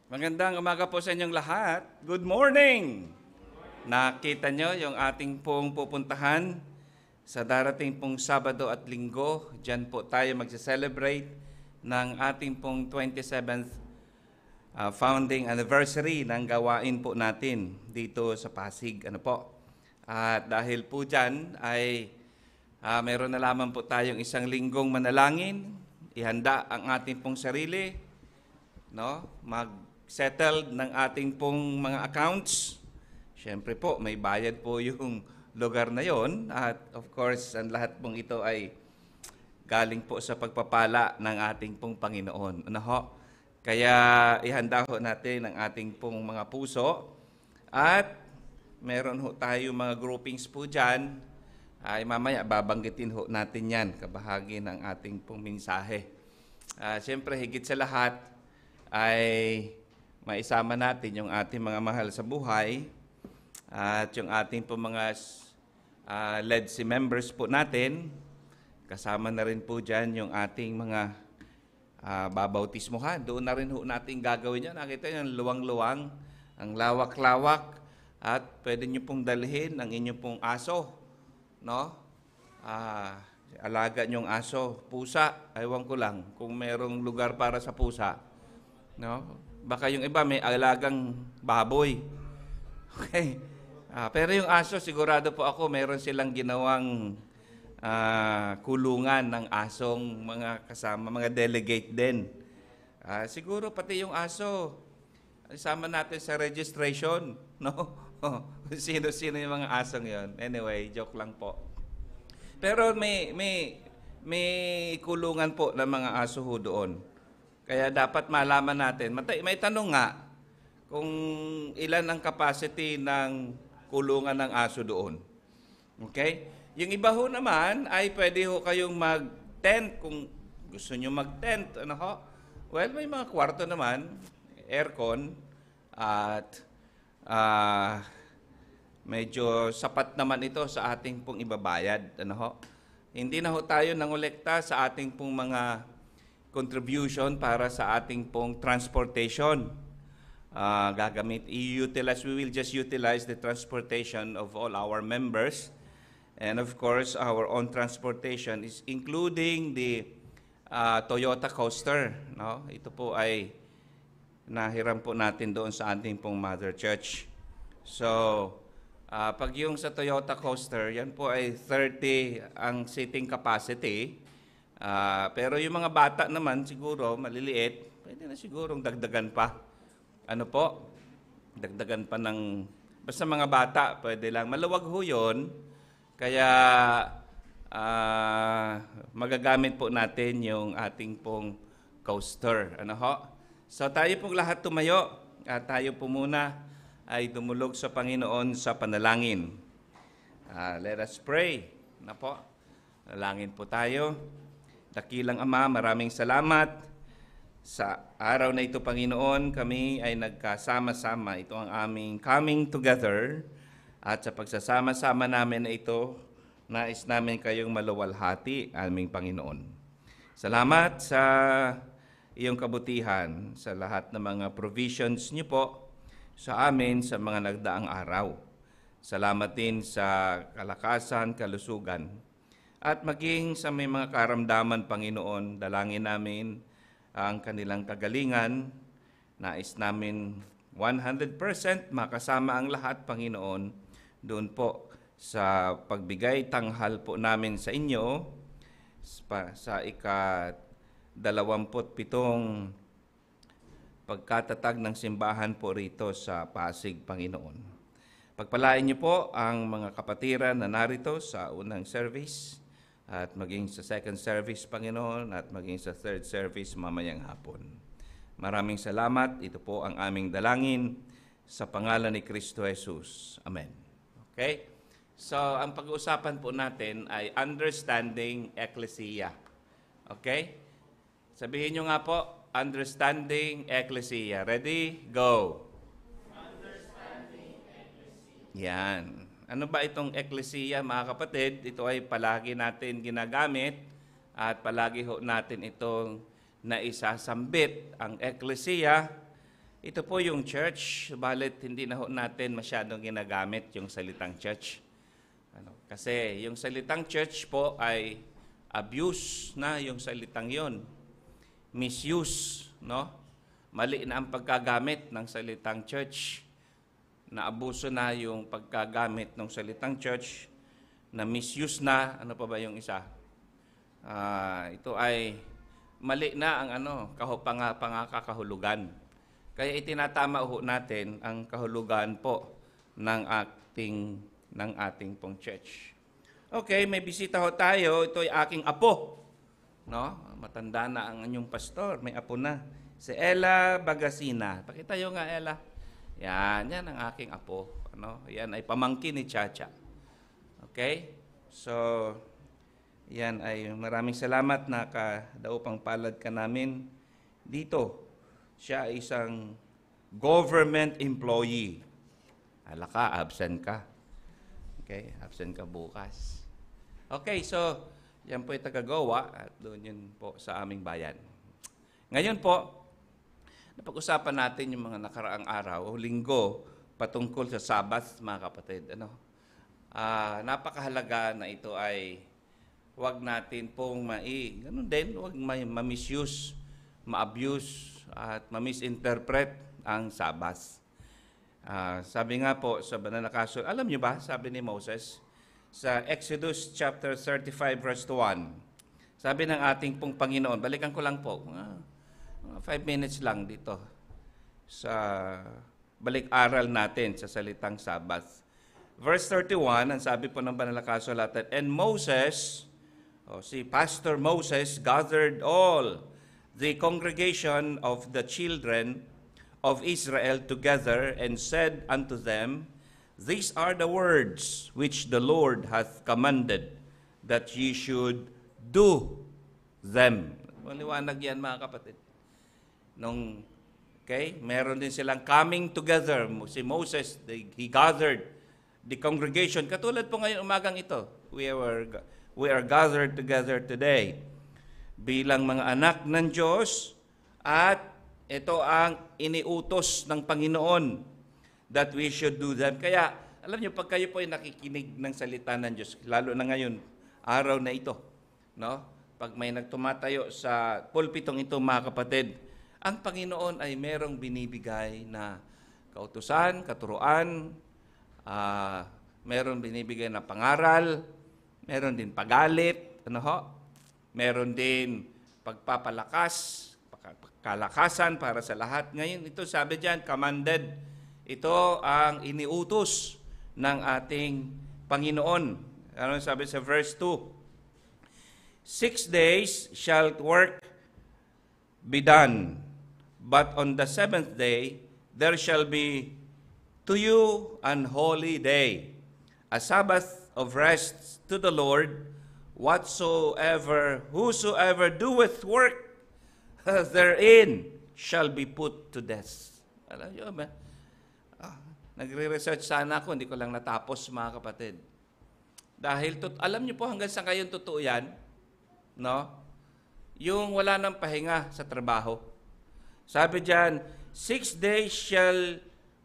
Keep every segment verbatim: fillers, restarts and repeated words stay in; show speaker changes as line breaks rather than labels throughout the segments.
Magandang umaga po sa inyong lahat. Good morning! Nakita nyo yung ating pong pupuntahan sa darating pong Sabado at Linggo. Diyan po tayo magse-celebrate ng ating pong twenty-seventh uh, founding anniversary ng gawain po natin dito sa Pasig. Ano po? At dahil po dyan ay uh, meron na lamang po tayong isang linggong manalangin. Ihanda ang ating pong sarili, no? Mag settled ng ating pong mga accounts. Siyempre po, may bayad po yung lugar na yon. At of course, ang lahat pong ito ay galing po sa pagpapala ng ating pong Panginoon. Ano ho? Kaya ihanda ho natin ang ating pong mga puso. At meron ho tayo mga groupings po dyan. Ay mamaya babanggitin ho natin yan, kabahagi ng ating pong mensahe. Uh, Siyempre, higit sa lahat ay maisama natin yung ating mga mahal sa buhay at yung ating po mga uh, L E D C members po natin. Kasama na rin po dyan yung ating mga uh, babautismuhan. Doon na rin ho natin gagawin yan. Nakita nyo, luwang-luwang, ang lawak-lawak, at pwede nyo pong dalhin ang inyong pong aso. No? Uh, alaga nyong aso, pusa, aywan ko lang kung merong lugar para sa pusa. No? Baka yung iba may alagang baboy. Okay. Uh, pero yung aso, sigurado po ako, meron silang ginawang uh, kulungan ng asong mga kasama, mga delegate din. Uh, siguro pati yung aso, isama natin sa registration. No? Sino-sino yung mga asong yon. Anyway, joke lang po. Pero may, may, may kulungan po ng mga aso ho doon. Kaya dapat malaman natin. May tanong nga kung ilan ang capacity ng kulungan ng aso doon. Okay? Yung iba ho naman ay pwede ho kayong mag-tent kung gusto nyo mag-tent. Ano ho? Well, may mga kwarto naman, aircon, at uh, medyo sapat naman ito sa ating pong ibabayad. Ano ho? Hindi na ho tayo nangolekta sa ating pong mga contribution para sa ating pong transportation. Uh, gagamit, i-utilize, we will just utilize the transportation of all our members. And of course, our own transportation is including the uh, Toyota Coaster. No? Ito po ay nahiram po natin doon sa ating pong Mother Church. So, uh, pag yung sa Toyota Coaster, yan po ay thirty ang seating capacity. Uh, pero yung mga bata naman siguro maliliit, pwede na sigurong dagdagan pa. Ano po? Dagdagan pa ng basta mga bata, pwede lang. Maluwag ho yun. Kaya uh, magagamit po natin yung ating pong coaster. Ano ho? So tayo pong lahat tumayo at tayo po muna ay dumulog sa Panginoon sa panalangin. Uh, let us pray. Ano po? Nalangin po tayo. Dakilang Ama, maraming salamat sa araw na ito, Panginoon. Kami ay nagkasama-sama. Ito ang aming coming together. At sa pagsasama-sama namin na ito, nais namin kayong maluwalhati, aming Panginoon. Salamat sa iyong kabutihan, sa lahat ng mga provisions niyo po sa amin sa mga nagdaang araw. Salamat din sa kalakasan, kalusugan. At maging sa may mga karamdaman, Panginoon, dalangin namin ang kanilang kagalingan. Nais namin one hundred percent makasama ang lahat, Panginoon, doon po sa pagbigay tanghal po namin sa inyo sa ika-dalawamput pitong pagkatatag ng simbahan po rito sa Pasig, Panginoon. Pagpalain niyo po ang mga kapatiran na narito sa unang service, at maging sa second service, Panginoon, at maging sa third service mamayang hapon. Maraming salamat. Ito po ang aming dalangin sa pangalan ni Kristo Jesus. Amen. Okay? So, ang pag-uusapan po natin ay understanding Ekklesia. Okay? Sabihin nyo nga po, understanding Ekklesia. Ready? Go! Understanding Ekklesia. Yan. Ano ba itong Ekklesia, mga kapatid? Ito ay palagi natin ginagamit at palagi ho natin itong naisasambit. Ang Ekklesia Ito po yung church, balit hindi na ho natin masyadong ginagamit yung salitang church. Ano, kasi yung salitang church po ay abuse na yung salitang yon. Misuse, no? Mali na ang pagkagamit ng salitang church. Naabuso na yung pagkagamit ng salitang church. Na misuse na, ano pa ba yung isa? Uh, ito ay mali na ang ano, kahupanga pangakakahulugan. Kaya itinatama ho natin ang kahulugan po ng ating ng ating pong church. Okay, may bisita ho tayo. Ito ay aking apo. No? Matanda na ang inyong pastor. May apo na. Si Ella Bagasina. Pakita nyo nga, Ella. Yan, yan ang aking apo. Ano? Yan ay pamangkin ni Chacha. Okay? So, yan ay maraming salamat na kadaupang palad ka namin dito. Siya ay isang government employee. Hala ka, absent ka. Okay, absent ka bukas. Okay, so, yan po ay taga-Goa at doon yun po sa aming bayan. Ngayon po, napag-usapan natin yung mga nakaraang araw, linggo, patungkol sa Sabbath, mga kapatid. Ano? Uh, napakahalaga na ito ay huwag natin pong mai, ganun din, huwag ma-misuse, ma-abuse, at ma-misinterpret ang Sabbath. Uh, sabi nga po sa banal na kasulatan, alam niyo ba, sabi ni Moses, sa Exodus chapter thirty-five verse one, sabi ng ating pong Panginoon, balikan ko lang po, mga, mga five minutes lang dito, sa balik-aral natin sa salitang Sabbath. Verse thirty-one, ang sabi po ng banal na kasulatan, and Moses, o si Pastor Moses, gathered all the congregation of the children of Israel together and said unto them, these are the words which the Lord hath commanded, that ye should do them. Maliwanag yan, mga kapatid. Nung, okay, meron din silang coming together. Si Moses, they, he gathered the congregation. Katulad po ngayon umagang ito. We are, we are gathered together today bilang mga anak ng Diyos, at ito ang iniutos ng Panginoon that we should do them. Kaya, alam niyo, pag kayo po ay nakikinig ng salita ng Diyos, lalo na ngayon, araw na ito, no? Pag may nagtumatayo sa pulpitong ito, mga kapatid, ang Panginoon ay merong binibigay na kautusan, katuruan, uh, meron binibigay na pangaral, meron din pagalit, ano ho? Meron din pagpapalakas, kalakasan para sa lahat. Ngayon, ito sabi diyan, commanded. Ito ang iniutos ng ating Panginoon. Ano sabi sa verse two? Six days shall work be done, but on the seventh day there shall be to you an holy day, a Sabbath of rest to the Lord. Whatsoever, whosoever doeth work therein shall be put to death. Alam niyo ba? Ah, nagre-research sana ako, hindi ko lang natapos, mga kapatid. Dahil, tut- alam niyo po hanggang sa ngayon totoo yan, no? Yung wala nang pahinga sa trabaho. Sabi diyan, six days shall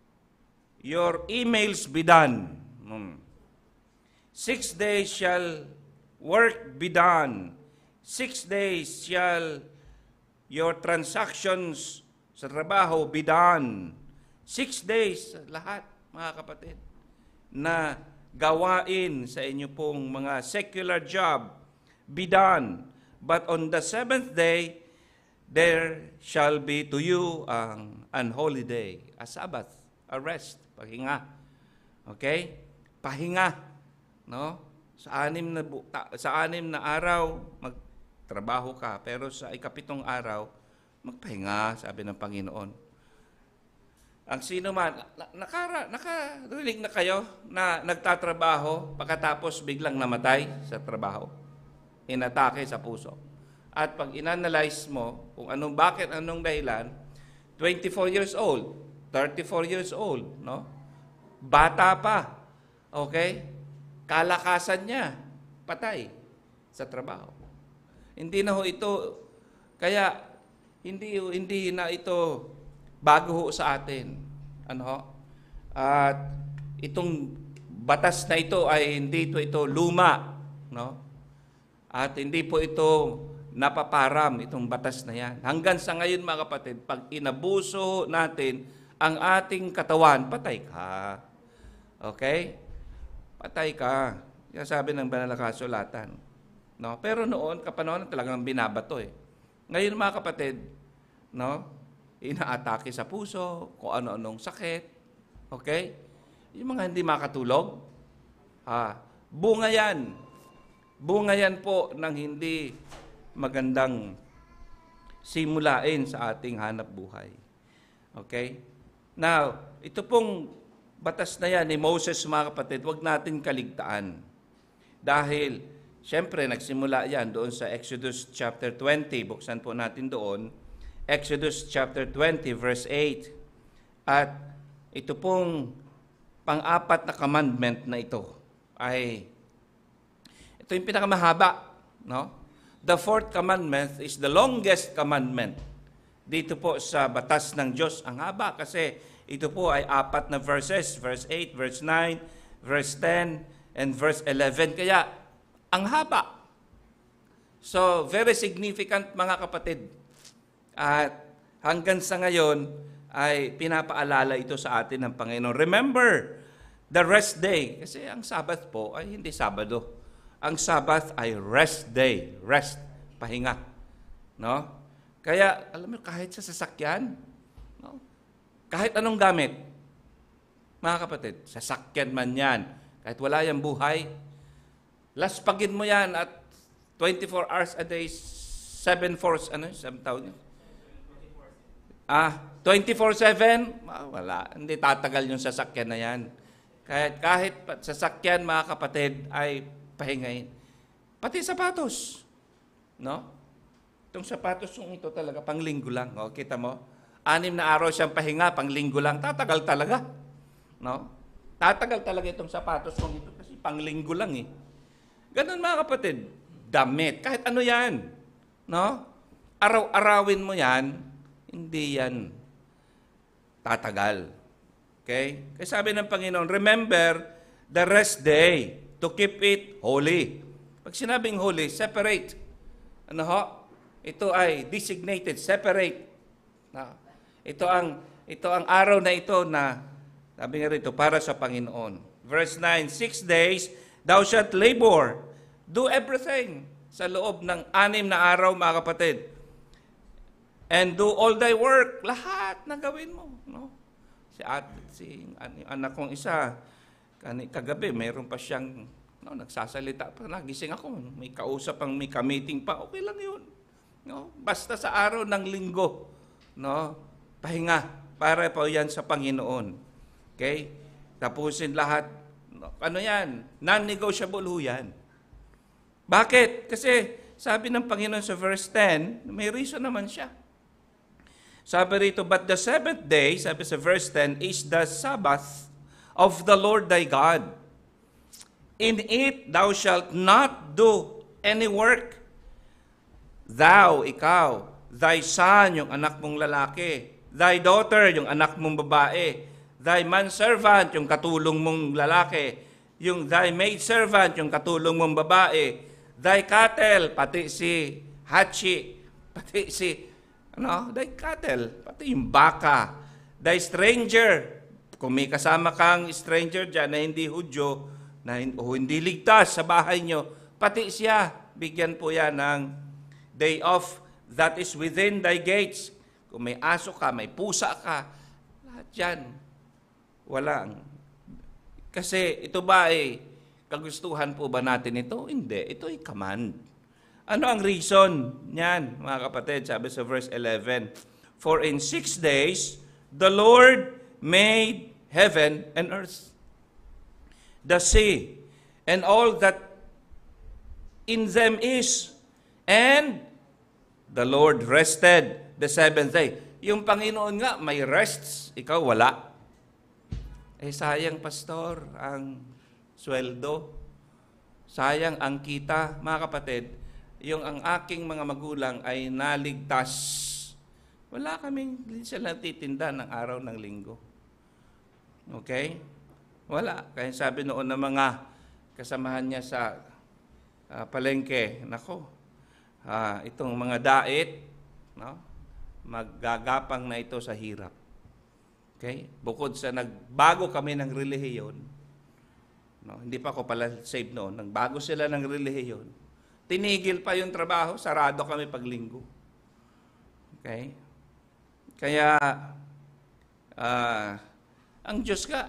your emails be done. Hmm. Six days shall work be done. Six days shall your transactions sa trabaho be done. Six days, lahat, mga kapatid, na gawain sa inyo pong mga secular job be done. But on the seventh day, there shall be to you ang an holy day, a Sabbath, a rest, pahinga. Okay? Pahinga, no? Sa anim na bu- ta- sa anim na araw magtrabaho ka, pero sa ikapitong araw magpahinga, sabi ng Panginoon. Ang sino man, na, nakara, nakarinig na kayo na nagtatrabaho pagkatapos biglang namatay sa trabaho, inatake sa puso. At pag inanalyze mo kung anong bakit, anong dahilan, twenty-four years old, thirty-four years old, no? Bata pa. Okay? Kalakasan niya, patay sa trabaho. Hindi na ho ito, kaya hindi hindi na ito bago ho sa atin. Ano ho? At itong batas na ito ay hindi ito, ito luma, no? At hindi po ito napaparam, itong batas na yan. Hanggang sa ngayon, mga kapatid, pag inabuso natin ang ating katawan, patay ka. Okay? Patay ka. Yan sabi ng banal na kasulatan. No? Pero noon, kapanoon talagang binabato eh. Ngayon, mga kapatid, no? Inaatake sa puso, kung ano-anong sakit. Okay? Yung mga hindi makatulog, ah, bunga yan. Bunga yan po ng hindi magandang simulain sa ating hanap buhay. Okay? Now, ito pong batas na yan ni Moses, mga kapatid, huwag natin kaligtaan. Dahil, syempre, nagsimula yan doon sa Exodus chapter twenty. Buksan po natin doon. Exodus chapter twenty, verse eight. At ito pong pang-apat na commandment na ito ay, ito yung pinakamahaba, no? The fourth commandment is the longest commandment. Dito po sa batas ng Diyos, ang haba kasi ito po ay apat na verses, verse eight, verse nine, verse ten, and verse eleven. Kaya, ang haba. So, very significant, mga kapatid. At hanggang sa ngayon, ay pinapaalala ito sa atin ng Panginoon. Remember, the rest day. Kasi ang Sabbath po ay hindi Sabado. Ang Sabbath ay rest day. Rest, pahinga. No? Kaya, alam mo, kahit sa sasakyan, no? Kahit anong gamit, mga kapatid, sasakyan man yan, kahit wala yung buhay, laspagin mo yan at twenty-four hours a day, seven fours, ano, seven tawag Ah, twenty-four seven, ah, wala. Hindi tatagal yung sasakyan na yan. Kahit, kahit sasakyan, mga kapatid, ay pahingain. Pati sapatos. No? Itong sapatos yung ito talaga, panglinggo lang. O, kita mo? Anim na araw siyang pahinga, panglinggo lang. Tatagal talaga. No? Tatagal talaga itong sapatos yung ito kasi panglinggo lang eh. Ganun, mga kapatid. Damit. Kahit ano yan. No? Araw-arawin mo yan, hindi yan tatagal. Okay? Kaya sabi ng Panginoon, remember the rest day to keep it holy. Pag sinabing holy, separate. Ano ho? Ito ay designated, separate. Na, ito ang ito ang araw na ito na sabi nga rito para sa Panginoon. Verse nine, six days thou shalt labor, do everything sa loob ng anim na araw, mga kapatid. And do all thy work, lahat na gawin mo, no? Si at si anak kong isa kagabi, mayroon pa siyang no, nagsasalita pa, nagising ako, may kausap ang may ka-meeting pa, okay lang 'yun. No? Basta sa araw ng linggo, no? Pahinga para po 'yan sa Panginoon. Okay? Tapusin lahat. No? Ano 'yan? Non-negotiable 'yan. Bakit? Kasi sabi ng Panginoon sa verse ten, may reason naman siya. Sabi rito, but the seventh day, sabi sa verse ten, is the Sabbath of the Lord thy God. In it thou shalt not do any work. Thou, ikaw, thy son, yung anak mong lalaki, thy daughter, yung anak mong babae, thy manservant, yung katulong mong lalaki, yung thy maidservant, yung katulong mong babae, thy cattle, pati si hachi, pati si Ano? Thy cattle, pati yung baka. Thy stranger, kung may kasama kang stranger dyan na hindi Hudyo, na o hindi ligtas sa bahay nyo, pati siya, bigyan po yan ng day off that is within thy gates. Kung may aso ka, may pusa ka, lahat yan. Walang. Kasi ito ba ay kagustuhan po ba natin ito? Hindi. Ito ay command. Ano ang reason niyan, mga kapatid? Sabi sa verse eleven, for in six days, the Lord made heaven and earth, the sea, and all that in them is, and the Lord rested the seventh day. Yung Panginoon nga, may rests, ikaw wala. Eh sayang, pastor, ang sweldo. Sayang ang kita, mga kapatid. Yung ang aking mga magulang ay naligtas. Wala kaming, hindi sila natitinda ng araw ng linggo. Okay? Wala. Kaya sabi noon ng mga kasamahan niya sa uh, palengke, nako, uh, itong mga dait, no? Maggagapang na ito sa hirap. Okay? Bukod sa nagbago kami ng relihiyon, no? Hindi pa ako pala saved noon, nagbago sila ng relihiyon, tinigil pa yung trabaho, sarado kami paglinggo. Okay? Kaya, uh, ang Diyos nga,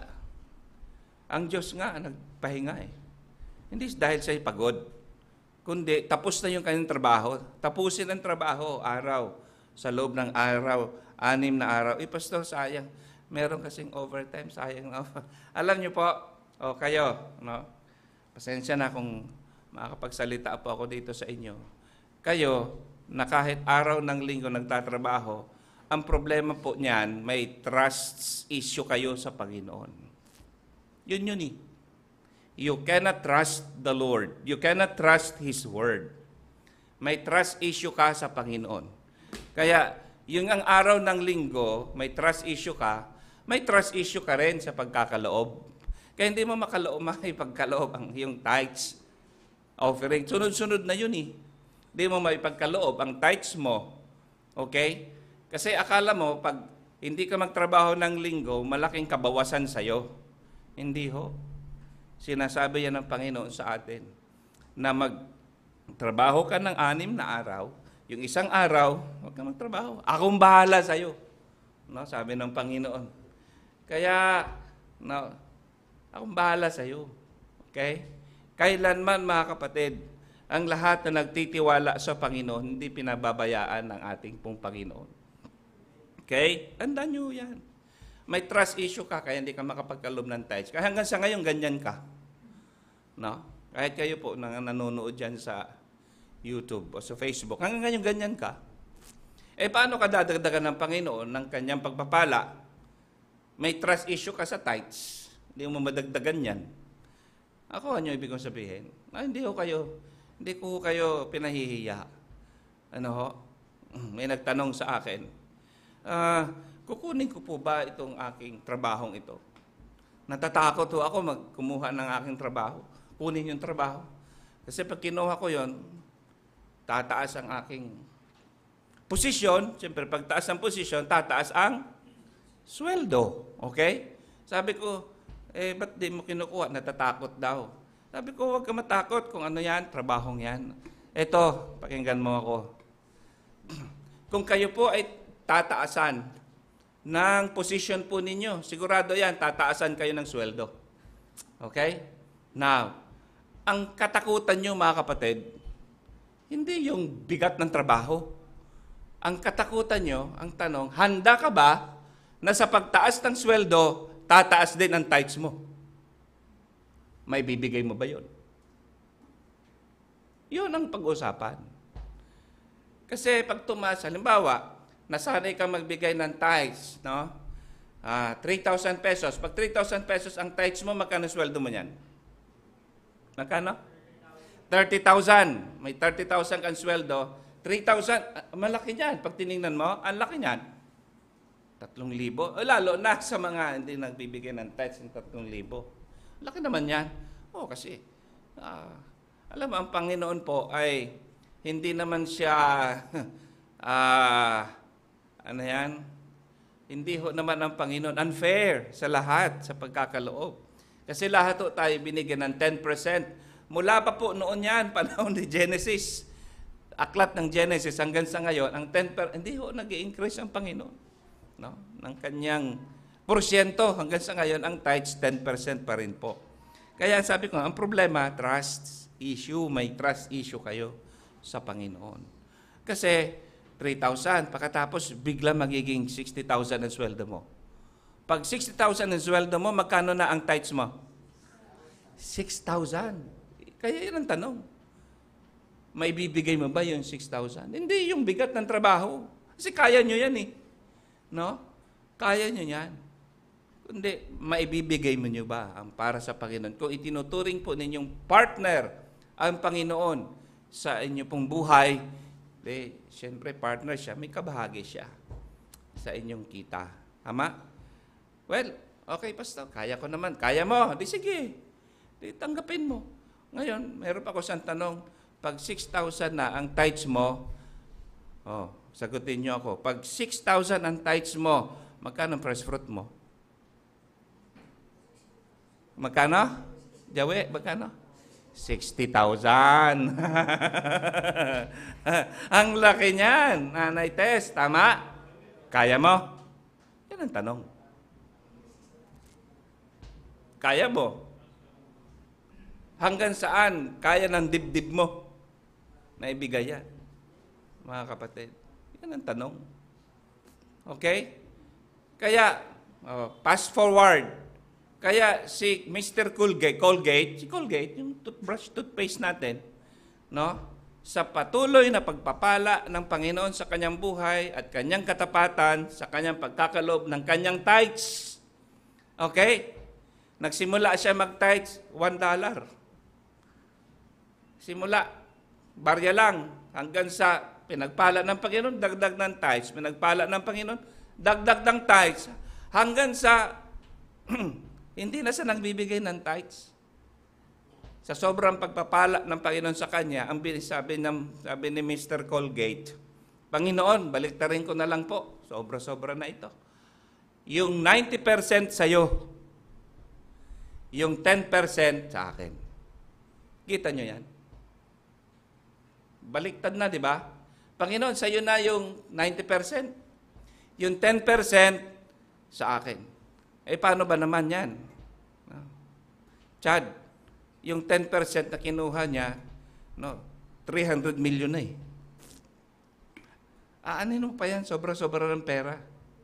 ang Diyos nga, nagpahinga eh. Hindi dahil sa'yo pagod, kundi tapos na yung kanyang trabaho. Tapusin ang trabaho, araw, sa loob ng araw, anim na araw. Eh, pastor, sayang. Meron kasing overtime, sayang na. Alam niyo po, o kayo, no? Pasensya na kung makakapagsalita po ako dito sa inyo. Kayo, na kahit araw ng linggo nagtatrabaho, ang problema po niyan, may trust issue kayo sa Panginoon. Yun yun eh. You cannot trust the Lord. You cannot trust His Word. May trust issue ka sa Panginoon. Kaya, yung ang araw ng linggo, may trust issue ka, may trust issue ka rin sa pagkakaloob. Kaya hindi mo makaloob, maipagkaloob ang yung tithes offering. Sunod-sunod na yun eh. Hindi mo maipagkaloob ang tithes mo. Okay? Kasi akala mo, pag hindi ka magtrabaho ng linggo, malaking kabawasan sa'yo. Hindi ho. Sinasabi yan ng Panginoon sa atin na magtrabaho ka ng anim na araw, yung isang araw, huwag ka magtrabaho. Akong bahala sa'yo. No, sabi ng Panginoon. Kaya, no, akong bahala sa'yo. Okay? Kailanman, mga kapatid, ang lahat na nagtitiwala sa Panginoon, hindi pinababayaan ng ating pong Panginoon. Okay? Tandaan nyo yan. May trust issue ka, kaya hindi ka makapagkaloob ng tithes. Kaya hanggang sa ngayon, ganyan ka. No? Kahit kayo po na nanonood dyan sa YouTube o sa Facebook, hanggang ngayon, ganyan ka. Eh, paano ka dadagdagan ng Panginoon ng kanyang pagpapala? May trust issue ka sa tithes. Hindi mo madagdagan yan. Ako, ano ibig kong sabihin? Ah, hindi ko kayo, hindi ko kayo pinahihiya. Ano ho? May nagtanong sa akin, ah, kukunin ko po ba itong aking trabahong ito? Natatakot ho ako magkumuha ng aking trabaho. Kunin yung trabaho. Kasi pag kinuha ko yon, tataas ang aking posisyon. Siyempre, pagtaas ang posisyon, tataas ang sweldo. Okay? Sabi ko, eh, ba't di mo kinukuha? Natatakot daw. Sabi ko, huwag ka matakot kung ano yan, trabahong yan. Eto, pakinggan mo ako. Kung kayo po ay tataasan ng position po ninyo, sigurado yan, tataasan kayo ng sweldo. Okay? Now, ang katakutan nyo, mga kapatid, hindi yung bigat ng trabaho. Ang katakutan nyo, ang tanong, handa ka ba na sa pagtaas ng sweldo, tataas din ang tithes mo? May bibigay mo ba yun? Yun ang pag-usapan. Kasi pag tumaas, halimbawa, nasanay kang magbigay ng tithes, no? Ah, three thousand pesos. Pag three thousand pesos ang tithes mo, magkano sweldo mo niyan? Magkano? thirty thousand. May thirty thousand kang sweldo. three thousand, malaki niyan. Pag tiningnan mo, ang laki niyan. tatlong libo. Lalo na sa mga hindi nagbibigay ng tithes ng tatlong libo. Laki naman yan. Oh, kasi, ah, alam mo, ang Panginoon po ay hindi naman siya, ah, ano yan? Hindi ho naman ang Panginoon unfair sa lahat, sa pagkakaloob. Kasi lahat ho tayo binigyan ng ten percent. Mula pa po noon yan, panahon ni Genesis. Aklat ng Genesis hanggang sa ngayon, ang ten percent, hindi ho nag-i-increase ang Panginoon. No? Ng kanyang porsyento hanggang sa ngayon, ang tithes ten percent pa rin po. Kaya sabi ko, ang problema, trust issue. May trust issue kayo sa Panginoon. Kasi, three thousand, pagkatapos bigla magiging sixty thousand ang sweldo mo. Pag sixty thousand ang sweldo mo, magkano na ang tithes mo? six thousand. Kaya yun ang tanong. May bibigay mo ba yung six thousand? Hindi, yung bigat ng trabaho. Kasi kaya nyo yan eh. No? Kaya nyo yan. Kundi, maibibigay mo nyo ba ang para sa Panginoon? Kung itinuturing po ninyong partner ang Panginoon sa inyo pong buhay, eh, siyempre partner siya, may kabahagi siya. sa inyong kita. Tama? Well, okay, Pastor, kaya ko naman. Kaya mo? Di sige. Di tanggapin mo. Ngayon, meron pa ako isang tanong. Pag six thousand na ang tithes mo, oh, sagutin niyo ako. Pag six thousand ang tithes mo, magkano ang first fruit mo? Magkano? Jawe, magkano? sixty thousand. Ang laki niyan, Nanay Tess. Tama? Kaya mo? Yan ang tanong. Kaya mo? Hanggang saan kaya ng dibdib mo na ibigay yan? Mga kapatid, yan ang tanong. Okay? Kaya, oh, fast forward. Kaya si Mister Colgate, Colgate, si Colgate, yung toothbrush, toothpaste natin, no? Sa patuloy na pagpapala ng Panginoon sa kanyang buhay at kanyang katapatan sa kanyang pagkakalob ng kanyang tithes. Okay? Nagsimula siya mag-tithes, one dollar. Simula, barya lang, hanggang sa pinagpala ng Panginoon, dagdag ng tithes. Pinagpala ng Panginoon, dagdag ng tithes. Hanggang sa, hindi na siya nagbibigay ng tithes. Sa sobrang pagpapala ng Panginoon sa kanya, ang sabi, ng, sabi ni Mister Colgate, Panginoon, baliktarin ko na lang po. Sobra-sobra na ito. Yung ninety percent sa'yo, yung ten percent sa akin. Kita nyo yan? Baliktad na, di ba? Panginoon, sa'yo na yung ninety percent. Yung ten percent sa akin. Eh, paano ba naman yan? Chad, yung ten percent na kinuha niya, no, three hundred million na eh. Aanin mo pa yan, sobra-sobra ng pera.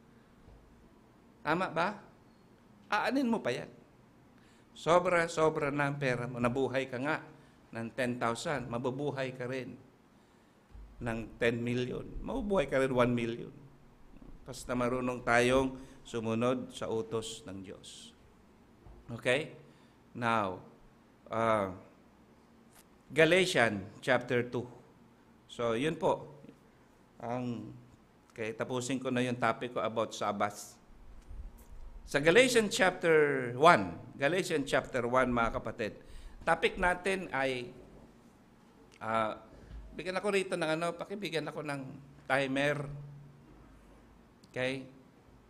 Tama ba? Aanin mo pa yan. Sobra-sobra na ang pera mo. Nabuhay ka nga ng ten thousand, mabubuhay ka rin ng ten million. Mabubuhay ka rin one million. Basta marunong tayong sumunod sa utos ng Diyos. Okay? Now, uh, Galatians chapter two. So, yun po. Ang, okay, tapusin ko na yung topic ko about Sabbath. Sa Galatians chapter one, Galatians chapter one, mga kapatid, topic natin ay, uh, bigyan ako rito ng ano, pakibigyan ako ng timer. Okay?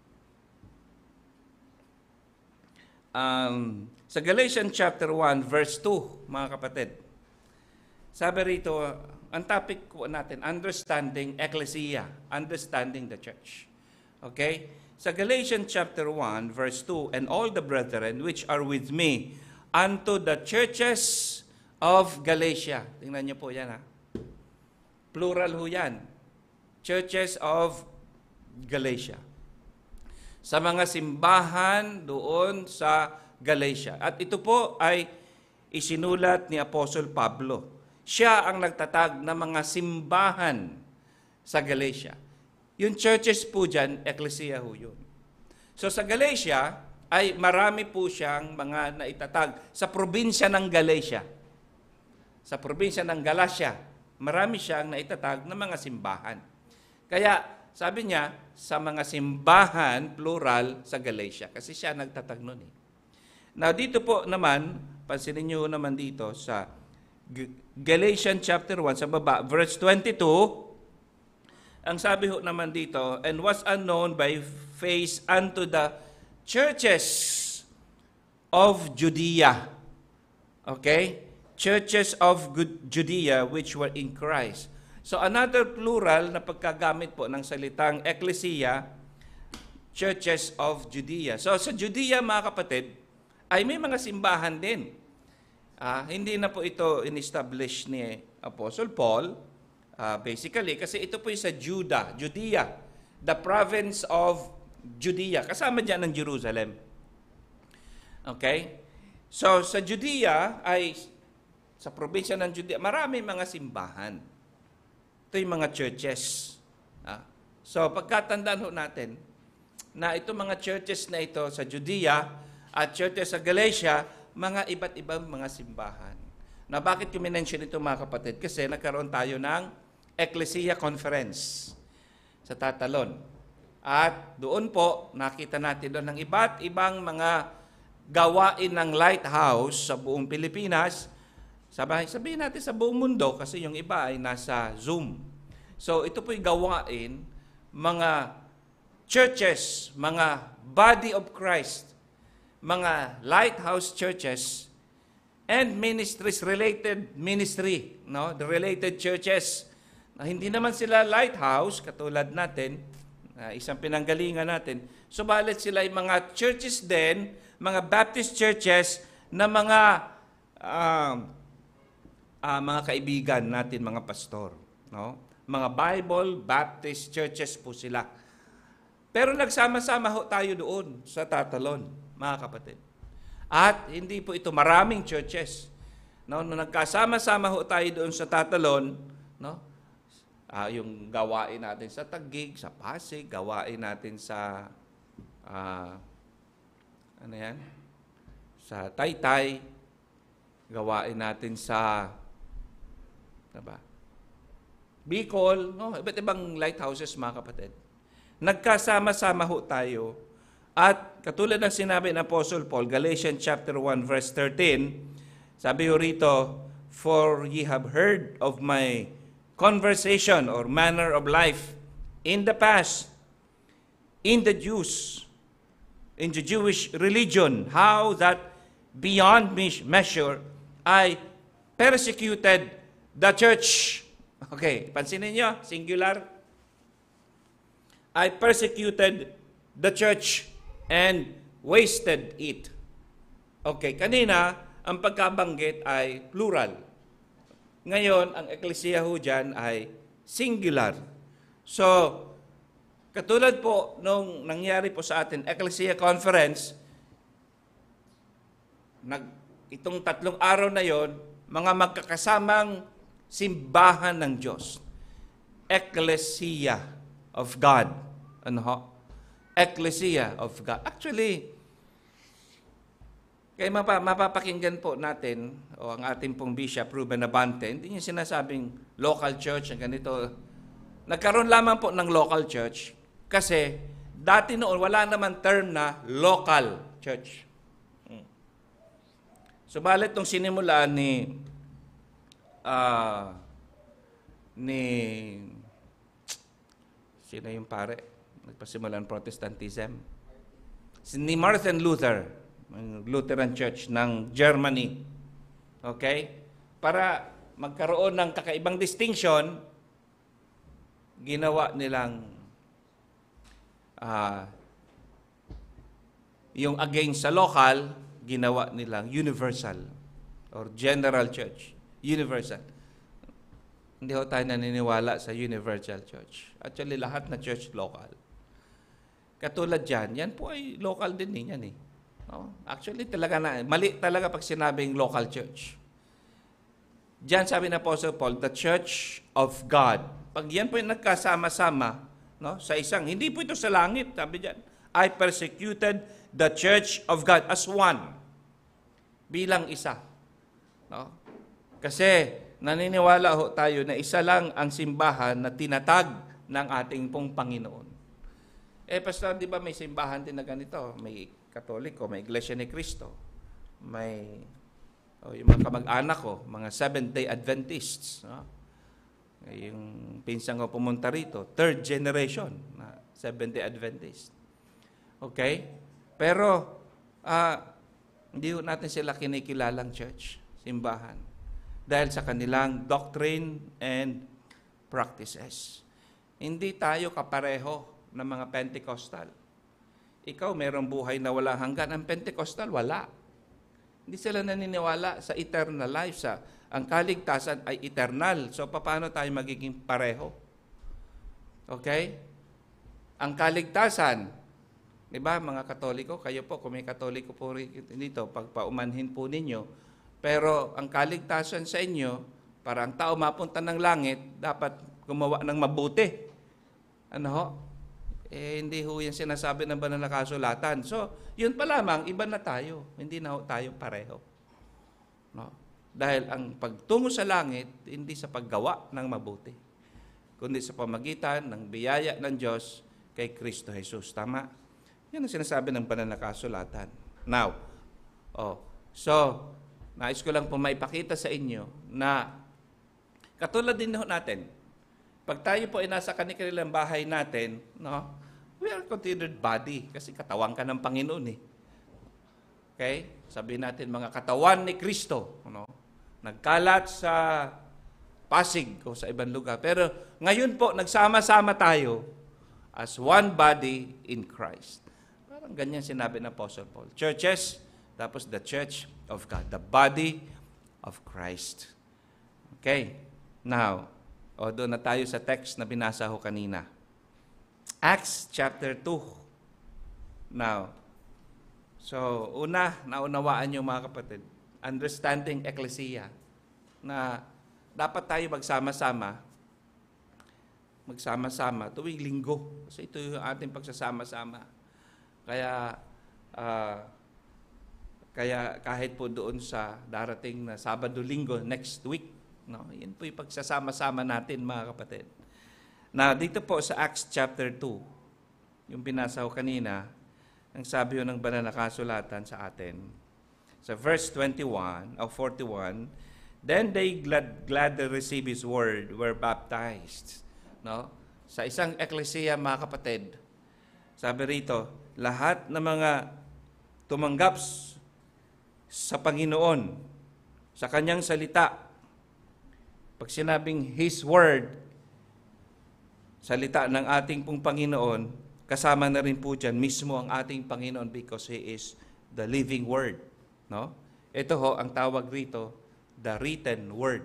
Um, sa Galatians chapter one, verse two, mga kapatid, sabi rito, ang topic ko natin, understanding Ekklesia, understanding the church. Okay? Sa Galatians chapter one, verse two, and all the brethren which are with me unto the churches of Galatia. Tingnan niyo po yan, ha? Plural ho yan. Churches of Galatia. Sa mga simbahan doon sa Galatia. At ito po ay isinulat ni Apostle Pablo. Siya ang nagtatag ng mga simbahan sa Galatia. Yung churches po dyan, Ekklesia ho yun. So sa Galatia, ay marami po siyang mga naitatag sa probinsya ng Galatia. Sa probinsya ng Galatia, marami siyang naitatag ng mga simbahan. Kaya sabi niya, sa mga simbahan, plural, sa Galatia. Kasi siya nagtatag nun eh. Now dito po naman, pansinin niyo naman dito sa Galatians chapter one, sa baba, verse twenty-two, ang sabi ho naman dito, and was unknown by face unto the churches of Judea. Okay? Churches of Judea which were in Christ. So another plural na pagkagamit po ng salitang Ekklesia, churches of Judea. So sa Judea, mga kapatid, ay may mga simbahan din. Ah, hindi na po ito in-establish ni Apostle Paul, ah, basically, kasi ito po yung sa Judah, Judea, the province of Judea. Kasama dyan ng Jerusalem. Okay? So sa Judea ay, sa probinsya ng Judea, marami mga simbahan. Ito yung mga churches. Ah. So, pagkatandaan ho natin na itong mga churches na ito sa Judea at churches sa Galatia, mga iba't ibang mga simbahan. Na bakit ko minention ito, mga kapatid? Kasi nagkaroon tayo ng Ekklesia Conference sa Tatalon. At doon po, nakita natin doon ng iba't ibang mga gawain ng lighthouse sa buong Pilipinas. Sabay, sabihin natin sa buong mundo kasi yung iba ay nasa Zoom. So ito po'y gawain, mga churches, mga body of Christ, mga lighthouse churches, and ministries, related ministry, no? The related churches, na hindi naman sila lighthouse, katulad natin, uh, isang pinanggalingan natin, subalit sila ay mga churches din, mga Baptist churches, na mga uh, uh, mga kaibigan natin, mga pastor, no? Mga Bible Baptist churches po sila. Pero nagsama-sama ho tayo doon sa Tatalon, mga kapatid. At hindi po ito maraming churches. No, nung nagkasama-sama ho tayo doon sa Tatalon, no? Ah, yung gawain natin sa Taguig, sa Pasig, gawain natin sa ah, ano yan? Sa Taytay, gawain natin sa diba? Bicol, no? Iba't ibang lighthouses, mga kapatid. Nagkasama-sama ho tayo. At katulad ng sinabi ng Apostle Paul, Galatians chapter one verse thirteen, sabi ho rito, "For ye have heard of my conversation or manner of life in the past, in the Jews, in the Jewish religion, how that beyond measure I persecuted the church." Okay, pansinin nyo, singular. I persecuted the church and wasted it. Okay, kanina, ang pagkabanggit ay plural. Ngayon, ang Ekklesia ho dyan ay singular. So, katulad po nung nangyari po sa atin, Ekklesia Conference, nag, itong tatlong araw na yon, mga magkakasamang simbahan ng Diyos. Ekklesia of God. Ano ho? Ekklesia of God. Actually, kaya mapa, mapapakinggan po natin, o ang ating pong Bishop Ruben Abante, hindi niya sinasabing local church, ang ganito. Nagkaroon lamang po ng local church kasi dati noon wala naman term na local church. Hmm. Subalit nung sinimulan ni uh, ni sino yung pare? Nagpasimulan Protestantism. Ni Martin Luther, Lutheran Church ng Germany. Okay? Para magkaroon ng kakaibang distinction, ginawa nilang uh, yung against sa local, ginawa nilang universal or general church. Universal. Hindi ho tayo naniniwala sa universal church. Actually, lahat na church local. Katulad dyan, yan po ay local din eh, yan eh. No? Actually, talaga na, mali talaga pag sinabing local church. Diyan sabi ng Apostle Paul, the church of God. Pag yan po yung nagkasama-sama, no, sa isang, hindi po ito sa langit, sabi diyan, I persecuted the church of God as one. Bilang isa. No? Kasi naniniwala ho tayo na isa lang ang simbahan na tinatag ng ating pong Panginoon. Eh, pastor, di ba may simbahan din na ganito? May Katoliko, may Iglesia ni Cristo, may oh, yung mga kamag-anak ko, mga Seventh-day Adventists. No? Yung pinsan ko pumunta rito, third generation na Seventh-day Adventist. Okay? Pero, uh, hindi natin sila kinikilalang church, simbahan. Dahil sa kanilang doctrine and practices. Hindi tayo kapareho ng mga Pentecostal. Ikaw, mayroong buhay na walang hanggan. Ang Pentecostal, wala. Hindi sila naniniwala sa eternal life. Sa, ang kaligtasan ay eternal. So, paano tayo magiging pareho? Okay? Ang kaligtasan, di ba, mga Katoliko, kayo po, kung may Katoliko po dito, pagpaumanhin po ninyo, pero ang kaligtasan sa inyo, para ang tao mapunta ng langit, dapat gumawa ng mabuti. Ano ho? Eh, hindi ho yan sinasabi ng banal na kasulatan. So, yun pa lamang, iba na tayo. Hindi na ho tayo pareho. No? Dahil ang pagtungo sa langit, hindi sa paggawa ng mabuti, kundi sa pamagitan ng biyaya ng Diyos. kay Kristo Jesus. Tama? Yan ang sinasabi ng banal na kasulatan. Now, oh, so, nais ko lang po maipakita sa inyo na katulad din natin, pag tayo po ay nasa kanilang bahay natin, no, we are considered body kasi katawan ka ng Panginoon eh. Okay? Sabihin natin mga katawan ni Kristo, no? Nagkalat sa Pasig o sa ibang lugar. Pero ngayon po, nagsama-sama tayo as one body in Christ. Parang ganyan sinabi ng Apostle Paul. Churches, tapos the church of God, the body of Christ. Okay? Now, o doon na tayo sa text na binasa ko kanina. Acts chapter two. Now, so una, naunawaan niyo mga kapatid, understanding Ekklesia, na dapat tayo magsama-sama, magsama-sama tuwing linggo. Kasi ito yung ating pagsasama-sama. Kaya, uh, kaya kahit po doon sa darating na Sabado-Linggo next week, no, yun po yung pagsasama-sama natin mga kapatid. Na dito po sa Acts chapter two, yung binasa ko kanina, ang sabi yun ng banal na kasulatan sa atin, sa verse twenty-one or forty-one, then they glad, gladly receive His word, were baptized. No? Sa isang ekklesia, mga kapatid, sabi rito, lahat ng mga tumanggap sa Panginoon, sa Kanyang salita, pag sinabing His word, salita ng ating pong Panginoon, kasama na rin po dyan mismo ang ating Panginoon because He is the living word. No? Ito ho, ang tawag rito, the written word.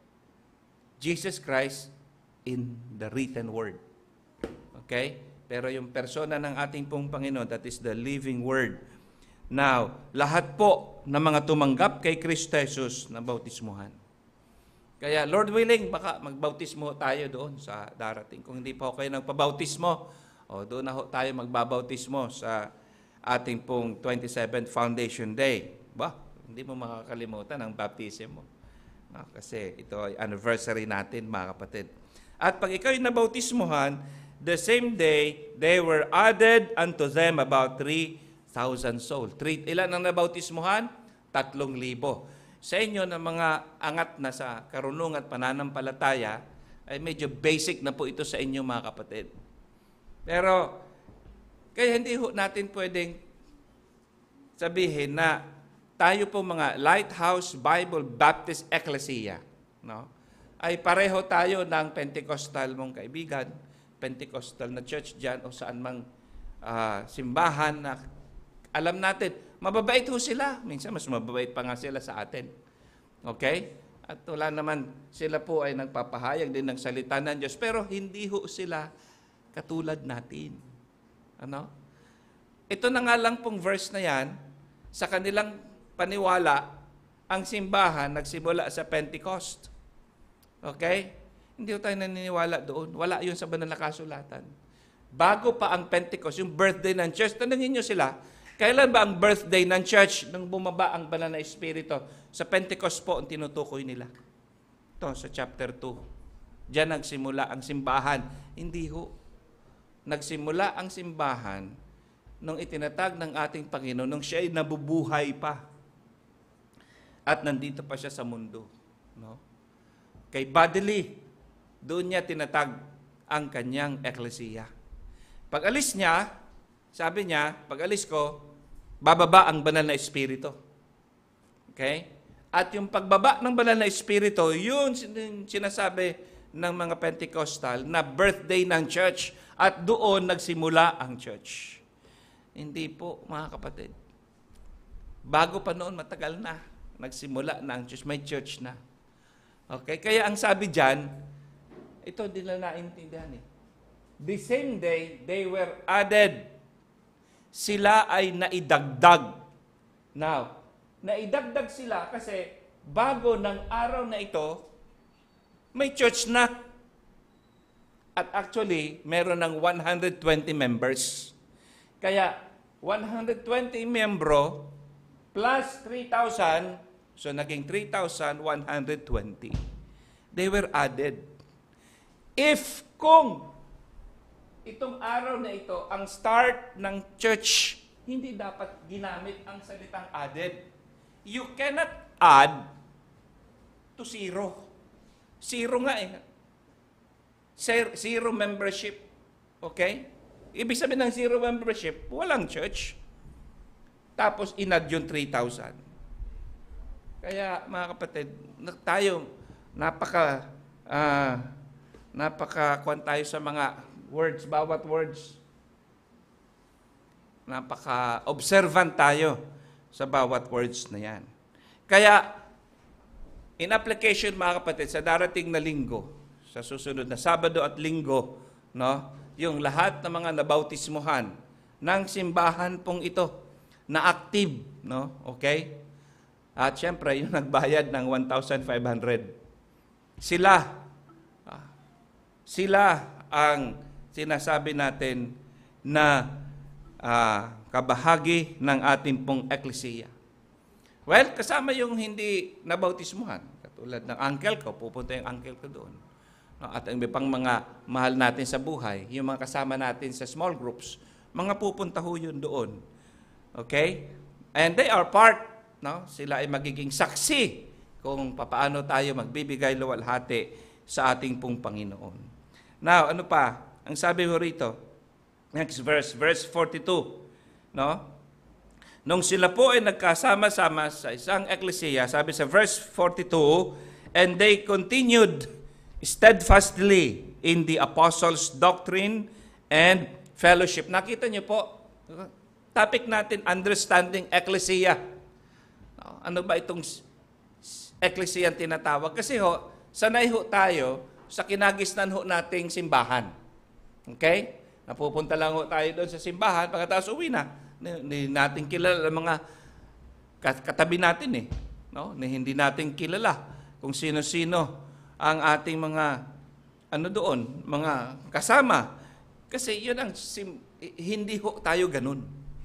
Jesus Christ in the written word. Okay? Pero yung persona ng ating pong Panginoon, that is the living word. Now, lahat po ng mga tumanggap kay Kristo Jesus na bautismuhan. Kaya, Lord willing, baka magbautismo tayo doon sa darating. Kung hindi pa kayo nagpabautismo, o doon na ho tayo magbabautismo sa ating pong twenty-seventh Foundation Day. Ba? Hindi mo makakalimutan ang baptism mo. No, kasi ito ay anniversary natin, mga kapatid. At pag ikaw ay nabautismuhan, the same day, they were added unto them about three thousand souls. Three, ilan ang nabautismuhan? Tatlong libo. Sa inyo na mga angat na sa karunungan at pananampalataya, ay medyo basic na po ito sa inyo, mga kapatid. Pero, kaya hindi ho natin pwedeng sabihin na tayo po mga Lighthouse Bible Baptist Ekklesia, no, ay pareho tayo ng Pentecostal mong kaibigan, Pentecostal na church dyan o saan mang uh, simbahan na alam natin, mababait ho sila. Minsan mas mababait pa nga sila sa atin. Okay? At wala naman, sila po ay nagpapahayag din ng salita ng Diyos, pero hindi ho sila katulad natin. Ano? Ito na nga lang pong verse na yan, sa kanilang paniwala, ang simbahan nagsimula sa Pentecost. Okay? Hindi ko tayo naniniwala doon. Wala yun sa banal na kasulatan. Bago pa ang Pentecost, yung birthday ng church, tanungin nyo sila, kailan ba ang birthday ng church nung bumaba ang banal na Espiritu? Sa Pentecost po ang tinutukoy nila. Ito, sa chapter two. Diyan nagsimula ang simbahan. Hindi ho. Nagsimula ang simbahan nung itinatag ng ating Panginoon, nung siya ay nabubuhay pa. At nandito pa siya sa mundo. No? Kay bodily, doon niya tinatag ang kanyang ekklesia. Pag alis niya, sabi niya, pag alis ko, bababa ang banal na Espiritu. Okay? At yung pagbaba ng banal na Espiritu, yun sinasabi ng mga Pentecostal na birthday ng church at doon nagsimula ang church. Hindi po, mga kapatid. Bago pa noon, matagal na. Nagsimula na ang church. May church na. Okay? Kaya ang sabi dyan, ito hindi na naintindihan eh. The same day, they were added. Sila ay naidagdag. Now, naidagdag sila kasi bago ng araw na ito, may church na. At actually, meron ng one hundred twenty members. Kaya, one hundred twenty membro plus three thousand, so naging three thousand one hundred twenty. They were added. If kung itong araw na ito, ang start ng church, hindi dapat ginamit ang salitang added. You cannot add to zero. Zero nga eh. Zero membership. Okay? Ibig sabihin ng zero membership, walang church. Tapos inad yung three thousand. Kaya mga kapatid, tayo napaka uh, napaka kwan tayo sa mga words, bawat words. Napaka observant tayo sa bawat words na yan. Kaya in application mga kapatid, sa darating na linggo, sa susunod na Sabado at Linggo, no, yung lahat ng mga nabautismuhan ng simbahan pong ito na active, no, okay? At syempre, yung nagbayad ng one thousand five hundred. Sila, ah, sila ang sinasabi natin na ah, kabahagi ng ating pong Ekklesia. Well, kasama yung hindi nabautismuhan. Katulad ng uncle ko, pupunta yung uncle ko doon. At ang pang mga mahal natin sa buhay, yung mga kasama natin sa small groups, mga pupunta ho yun doon. Okay? And they are part, no? Sila ay magiging saksi kung papaano tayo magbibigay luwalhati sa ating pong Panginoon. Now, ano pa? Ang sabi ho rito, next verse, verse forty-two, no? Nung sila po ay nagkasama-sama sa isang ekklesia, sabi sa verse forty-two, and they continued steadfastly in the apostles' doctrine and fellowship. Nakita niyo po, topic natin, understanding Ekklesia. Ano ba itong Ekklesia ang tinatawag? Kasi ho, sanay ho tayo sa kinagisnan ho nating simbahan. Okay? Napupunta lang ho tayo doon sa simbahan, pagkatapos uwi na. Hindi natin kilala mga katabi natin eh. No? Hindi natin kilala kung sino-sino ang ating mga ano doon, mga kasama. Kasi yun ang sim, hindi ho tayo ganun.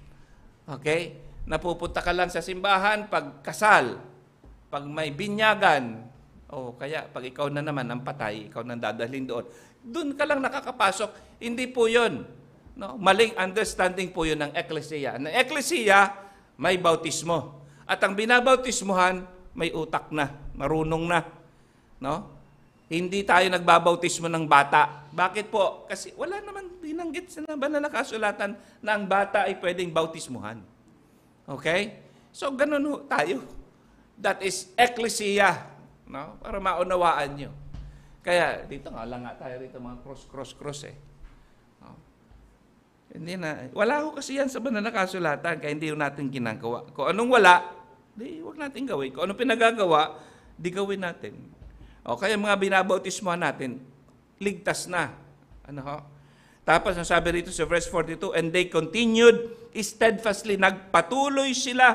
Okay? Napupunta ka lang sa simbahan pag kasal, pag may binyagan, o kaya pag ikaw na naman ang patay, ikaw nang dadalhin doon. Doon ka lang nakakapasok. Hindi po yun. No? Maling understanding po yun ng Ekklesia. Ang Ekklesia, may bautismo. At ang binabautismuhan, may utak na, marunong na. No? Hindi tayo nagbabautismo ng bata. Bakit po? Kasi wala naman binanggit sa banal na kasulatan na ang bata ay pwedeng bautismuhan. Okay? So, ganun ho tayo. That is Ekklesia. No? Para maunawaan nyo. Kaya, dito nga lang nga tayo rito mga cross, cross, cross eh. No? Hindi na. Wala ho kasi yan sa banal na kasulatan, kaya hindi ho natin ginagawa. Kung anong wala, di huwag natin gawin. Kung anong pinagagawa, di gawin natin. O kaya mga binabautismuhan natin, ligtas na. Ano ho? Tapos ang sabi rito sa verse forty-two, and they continued steadfastly, nagpatuloy sila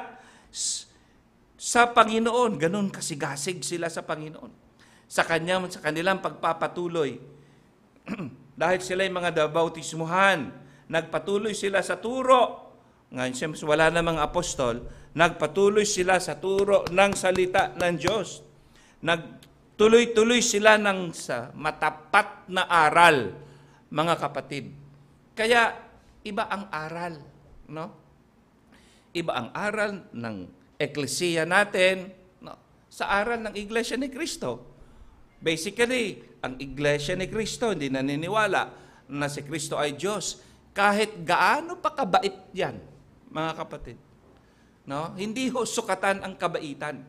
sa Panginoon. Ganun kasigasig sila sa Panginoon. Sa kanya, sa kanilang pagpapatuloy. Dahil sila yung mga nabautismuhan, nagpatuloy sila sa turo. Ngayon, siyempre, wala namang apostol, nagpatuloy sila sa turo ng salita ng Diyos. Nagtuloy-tuloy sila ng sa matapat na aral, mga kapatid. Kaya, iba ang aral, no? Iba ang aral ng Ekklesia natin, no? Sa aral ng Iglesia ni Cristo. Basically, ang Iglesia ni Cristo hindi naniniwala na si Cristo ay Diyos. Kahit gaano pa kabait yan, mga kapatid. No? Hindi ho sukatan ang kabaitan.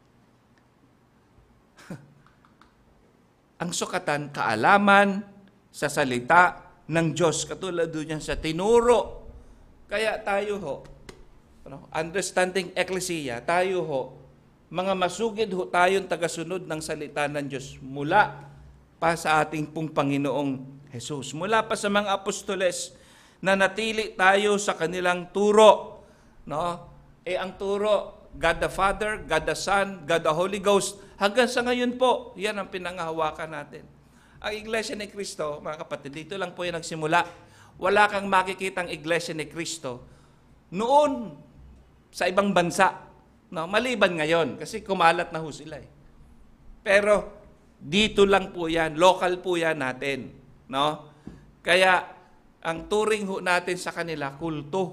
Ang sukatan, kaalaman sa salita ng Diyos. Katulad doon yan sa tinuro. Kaya tayo ho, no? Understanding Ekklesia, tayo ho, mga masugid ho tayong tagasunod ng salita ng Diyos mula pa sa ating pong Panginoong Jesus. Mula pa sa mga apostoles na natili tayo sa kanilang turo. No? Eh ang turo, God the Father, God the Son, God the Holy Ghost. Hanggang sa ngayon po, yan ang pinangahawakan natin. Ang Iglesia ni Cristo, mga kapatid, dito lang po yan nagsimula. Wala kang makikitang Iglesia ni Cristo noon sa ibang bansa. No, maliban ngayon, kasi kumalat na ho sila eh. Pero, dito lang po yan, local po yan natin. No? Kaya, Ang turing ho natin sa kanila, kulto.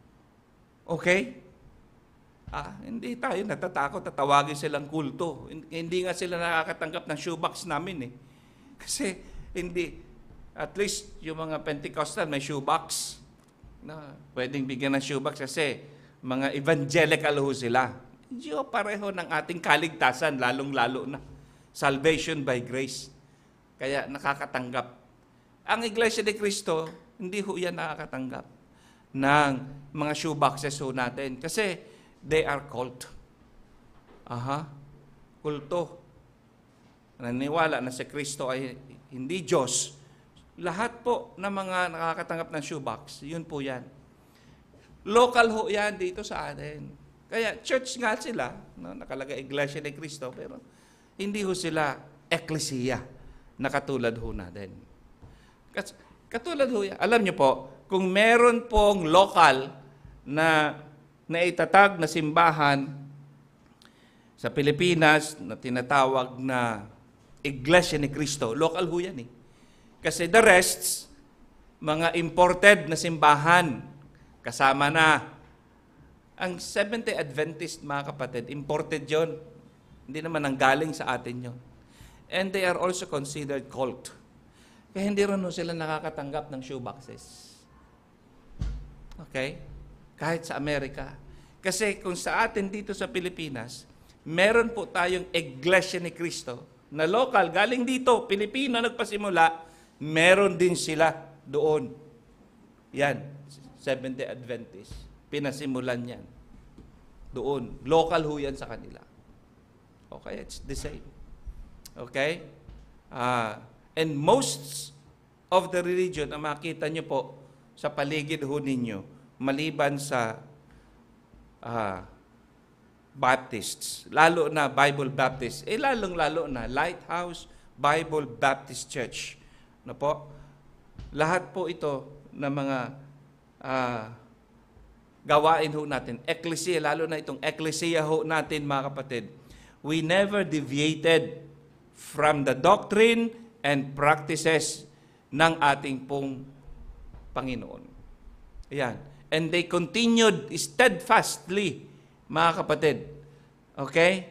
Okay? Ah, hindi tayo natatakot at tawagin silang kulto. Hindi nga sila nakakatanggap ng shoebox namin eh. Kasi hindi, at least yung mga Pentecostal may shoebox. Na pwedeng bigyan ng shoebox kasi mga evangelical ho sila. Hindi ho pareho ng ating kaligtasan, lalong-lalo na. Salvation by grace. Kaya nakakatanggap. Ang Iglesia ni Cristo, hindi ho yan nakakatanggap ng mga shoeboxes ho natin. Kasi they are cult. Aha. Kulto. Naniniwala na si Kristo ay hindi Diyos. Lahat po ng mga nakakatanggap ng shoebox, yun po yan. Local ho yan dito sa atin. Kaya church nga sila, no? Nakalagay Iglesia ni Cristo, pero hindi ho sila Ekklesia na katulad ho natin. Katulad ho yan. Alam niyo po, kung meron pong local na naitatag na simbahan sa Pilipinas na tinatawag na Iglesia ni Cristo, local ho yan eh. Kasi the rest, mga imported na simbahan, kasama na ang Seventh-day Adventist, mga kapatid, imported yon. Hindi naman nanggaling sa atin yon. And they are also considered cult. Kaya hindi rin sila nakakatanggap ng shoeboxes. Okay? Kahit sa Amerika. Kasi kung sa atin dito sa Pilipinas, meron po tayong Iglesia ni Cristo na local, galing dito, Pilipino nagpasimula, meron din sila doon. Yan, Seventh-day Adventist. Pinasimulan yan. Doon. Local ho yan sa kanila. Okay, it's the same. Okay? Uh, and most of the religion, ang makita nyo po sa paligid ho ninyo, maliban sa uh, Baptists, lalo na Bible Baptist, eh lalong-lalo na Lighthouse Bible Baptist Church. Na po, lahat po ito na mga uh, gawain ho natin. Ekklesia, lalo na itong Ekklesia ho natin, mga kapatid. We never deviated from the doctrine and practices ng ating pong Panginoon. Ayan. And they continued steadfastly, mga kapatid. Okay?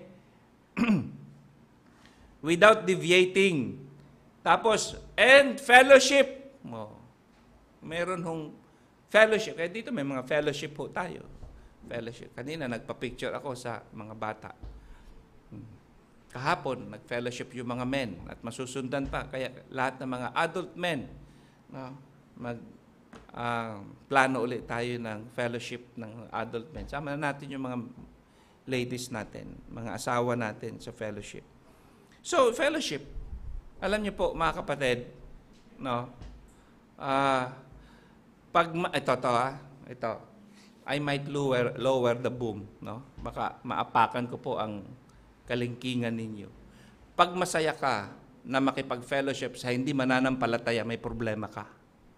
Without deviating. Tapos, and fellowship. Oh, meron hong fellowship. Kaya dito may mga fellowship po tayo. Fellowship. Kanina, nagpa-picture ako sa mga bata. Kahapon, nag-fellowship yung mga men. At masusundan pa. Kaya lahat ng mga adult men, no, mag, uh, plano ulit tayo ng fellowship ng adult men. Sama na natin yung mga ladies natin, mga asawa natin sa fellowship. So, fellowship. Alam niyo po, mga kapatid, no, uh, pag, ma- ito, ito, ah, ito, I might lower, lower the boom, no? Baka maapakan ko po ang kalingkingan ninyo. Pag masaya ka na makipag-fellowship sa hindi mananampalataya, may problema ka.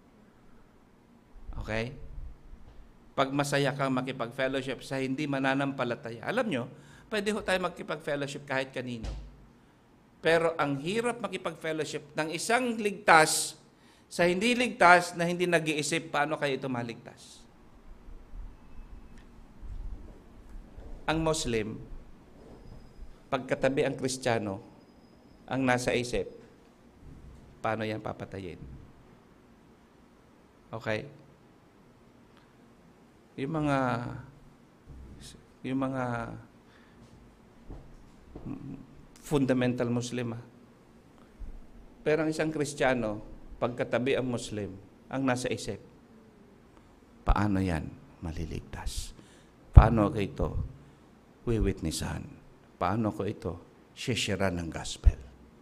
Okay? Pag masaya ka makipag-fellowship sa hindi mananampalataya, alam nyo, pwede ho tayo makipag-fellowship kahit kanino. Pero ang hirap makipag-fellowship ng isang ligtas sa hindi ligtas na hindi nag-iisip paano kayo ito maligtas. Ang Muslim, pagkatabi ang Kristiyano, ang nasa isip, paano yan papatayin? Okay? Yung mga yung mga fundamental Muslim. Ah. Pero ang isang Kristiyano, pagkatabi ang Muslim, ang nasa isip, paano yan maliligtas? Paano ko ito wiwitnessan? Paano ko ito shesheran ng gospel?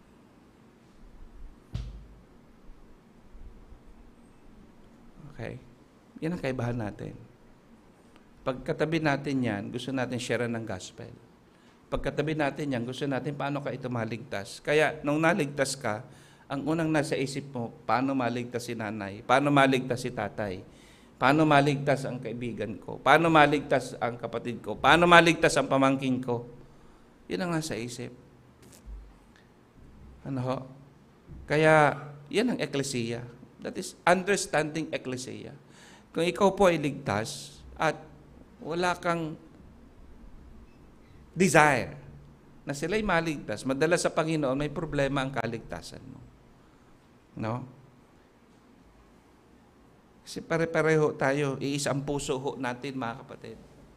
Okay? Yan ang kaibahan natin. Pagkatabi natin yan, gusto natin share ng gospel. Pagkatabi natin yan, gusto natin paano ka ito maligtas. Kaya, nung naligtas ka, ang unang nasa isip mo, paano maligtas si nanay? Paano maligtas si tatay? Paano maligtas ang kaibigan ko? Paano maligtas ang kapatid ko? Paano maligtas ang pamangkin ko? Yun ang nasa isip. Ano ho? Kaya, yan ang Ekklesia. That is understanding Ekklesia. Kung ikaw po ay ligtas at wala kang desire na sila'y maligtas, madalas sa Panginoon may problema ang kaligtasan mo. No? Kasi pare-pareho tayo, iisa ang puso ho natin, mga kapatid.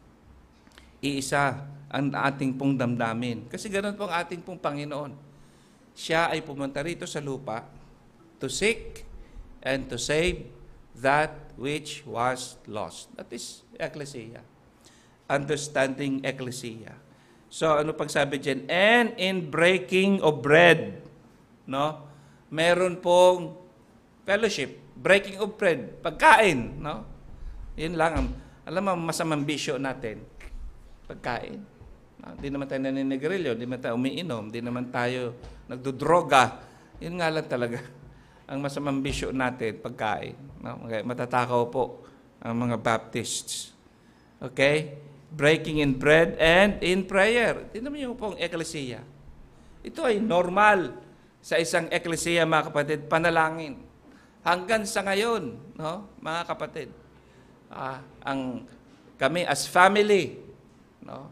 Iisa ang ating pong damdamin. Kasi ganoon po ang ating pong Panginoon. Siya ay pumunta rito sa lupa to seek and to save that which was lost. That is Ekklesia. Understanding Ekklesia. So, ano pag sabi dyan? And in breaking of bread, no? Meron pong fellowship. Breaking of bread, pagkain, no? Yun lang, ang, alam mo, masamang bisyo natin, pagkain. Hindi no? naman tayo naninigrilyo, hindi naman tayo umiinom, hindi naman tayo nagdudroga. Yun nga lang talaga, ang masamang bisyo natin, pagkain. No? Matatakaw po ang mga Baptists. Okay? Breaking in bread and in prayer. Tingnan mo yung pong Ekklesia. Ito ay normal sa isang Ekklesia, mga kapatid, panalangin. Hanggang sa ngayon, no, mga kapatid, ah, ang kami as family, no,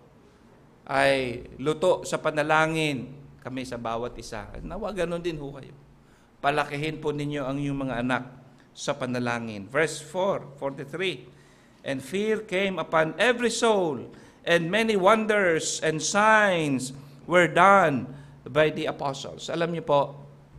ay luto sa panalangin kami sa bawat isa. Nawa ganun din ho kayo. Palakihin po ninyo ang inyong mga anak sa panalangin. Verse four, forty-three, and fear came upon every soul, and many wonders and signs were done by the apostles. Alam niyo po,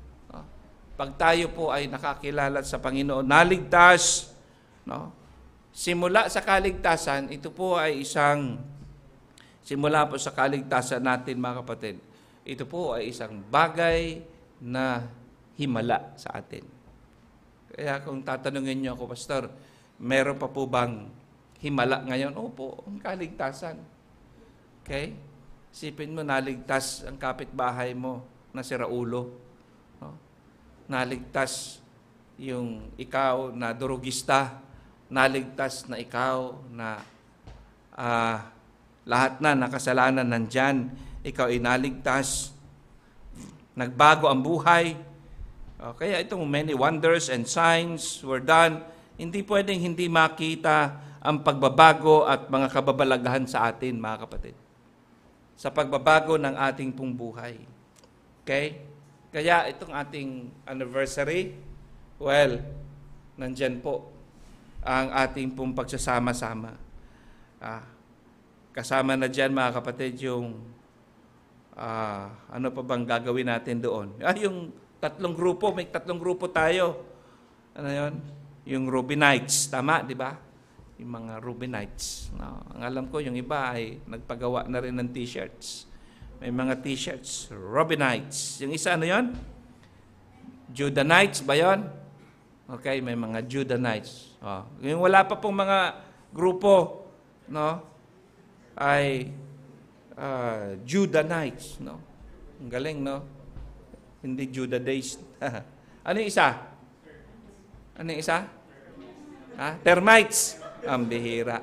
pag tayo po ay nakakilala sa Panginoon, naligtas, no? Simula sa kaligtasan, ito po ay isang, simula po sa kaligtasan natin, mga kapatid, ito po ay isang bagay na himala sa atin. Kaya kung tatanungin niyo ako, Pastor, meron pa po bang himala ngayon? Opo, ang kaligtasan. Okay? Isipin mo, naligtas ang kapitbahay mo na si Raulo. No? Naligtas yung ikaw na durugista, naligtas na ikaw na uh, lahat na nakasalanan nandyan, ikaw ay naligtas, nagbago ang buhay. Uh, kaya itong many wonders and signs were done, hindi pwedeng hindi makita ang pagbabago at mga kababalaghan sa atin, mga kapatid, sa pagbabago ng ating pong buhay. Okay? Kaya itong ating anniversary, well, nandyan po ang ating pong pagsasama-sama. Ah, kasama na dyan, mga kapatid, yung ah, ano pa bang gagawin natin doon? Ah, yung tatlong grupo, may tatlong grupo tayo. Ano yun? Yung Rubenites, tama, di ba? Yung mga Rubenites. No, ang alam ko, yung iba ay nagpagawa na rin ng t-shirts. May mga t-shirts, Rubenites. Yung isa, ano yun? Judanites ba yun? Okay, may mga Judanites. Oh. Yung wala pa pong mga grupo, no, ay uh, Judanites. No? Ang galing, no? Hindi Judadays. Ano yung isa? Ano yung isa? Ha? Termites. Ang bihira.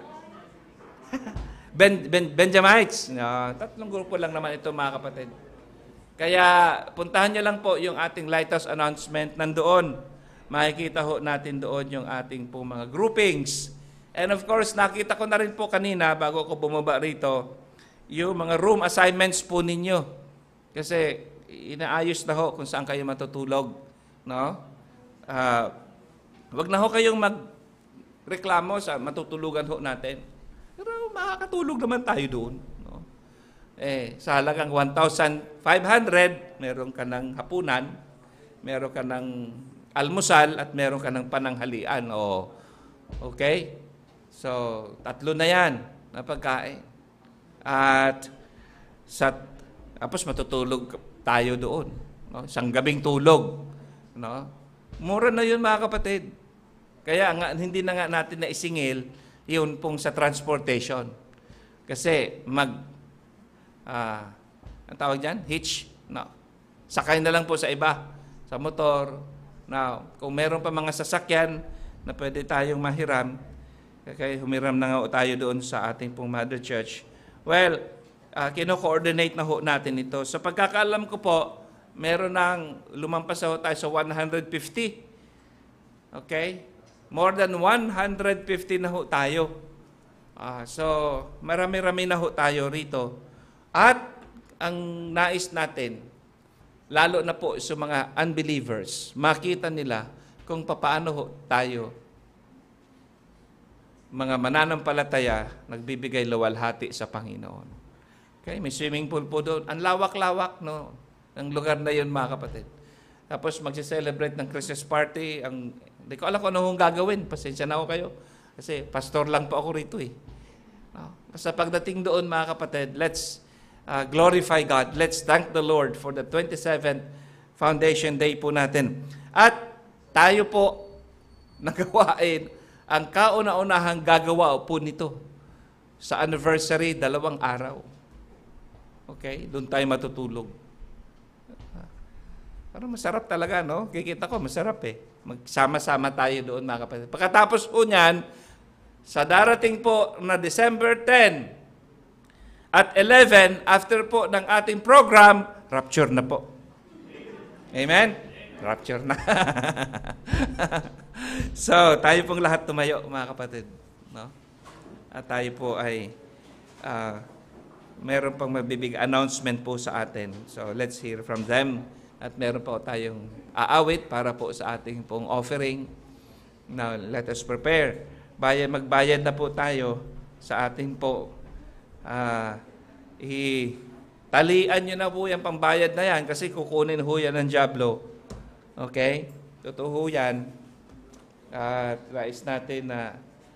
Ben, ben, Benjamites. No, tatlong grupo lang naman ito, mga kapatid. Kaya puntahan niyo lang po yung ating lighthouse announcement nandoon. Makikita ho natin doon yung ating po mga groupings. And of course, nakita ko na rin po kanina bago ako bumaba rito yung mga room assignments po ninyo. Kasi inaayos na ho kung saan kayo matutulog. No? Uh, wag na ho kayong magreklamo sa matutulugan ho natin. Pero makakatulog naman tayo doon. No? Eh, sa halagang one thousand five hundred, meron ka ng hapunan, meron ka ng almusal, at meron ka ng pananghalian. O, okay? So, tatlo na yan na pagkain. At, sa, tapos matutulog tayo doon. No? Isang gabing tulog. No? Mura na yun, mga kapatid. Kaya nga, hindi na nga natin na isingil yun pong sa transportation. Kasi mag, ah, ang tawag dyan? Hitch. No. Sakay na lang po sa iba, sa motor. Now, kung meron pa mga sasakyan na pwede tayong mahiram, kaya humiram na nga tayo doon sa ating pong Mother Church. Well, uh, kino-coordinate na ho natin ito. Sa pagkakaalam ko po, meron nang lumampas ho tayo sa one hundred fifty. Okay? More than one hundred fifty na ho tayo. Ah, so, marami-rami na ho tayo rito. At ang nais natin, lalo na po sa mga unbelievers, makita nila kung papaano ho tayo, mga mananampalataya, nagbibigay luwalhati sa Panginoon. Okay, may swimming pool po doon. Ang lawak-lawak, no? Ang lugar na yun, mga kapatid. Tapos magse-celebrate ng Christmas party. Ang, hindi ko alam kung ano hong gagawin. Pasensya na ako kayo. Kasi pastor lang po ako rito eh. No? Basta pagdating doon, mga kapatid, let's uh, glorify God. Let's thank the Lord for the twenty-seventh Foundation Day po natin. At tayo po nagawain ang kauna-unahang gagawa po nito sa anniversary, dalawang araw. Okay? Doon tayo matutulog. Parang masarap talaga, no? Kikita ko, masarap eh. Magsama-sama tayo doon, mga kapatid. Pagkatapos po niyan, sa darating po na December tenth at eleven, after po ng ating program, rapture na po. Amen? Rapture na. So, tayo pong lahat tumayo, mga kapatid. No? At tayo po ay uh, meron pang mabibig announcement po sa atin. So, let's hear from them. At meron po tayong aawit para po sa ating pong offering. Now, let us prepare. Bayad, magbayad na po tayo sa ating po. Uh, talian nyo na po yung pambayad na yan kasi kukunin ho yan ng Diablo. Okay? Totoo yan. At uh, rais natin na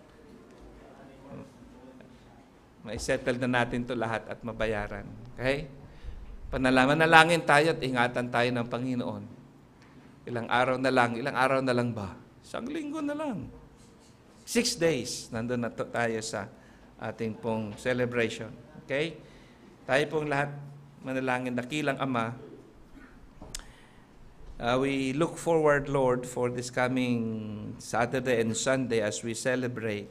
ma-settle na natin to lahat at mabayaran. Okay? Panalaman na langin tayo at ingatan tayo ng Panginoon. Ilang araw na lang, ilang araw na lang ba? Isang linggo na lang. Six days, nandun na to tayo sa ating pong celebration. Okay? Tayo pong lahat manalangin, dakilang Ama. Uh, we look forward, Lord, for this coming Saturday and Sunday as we celebrate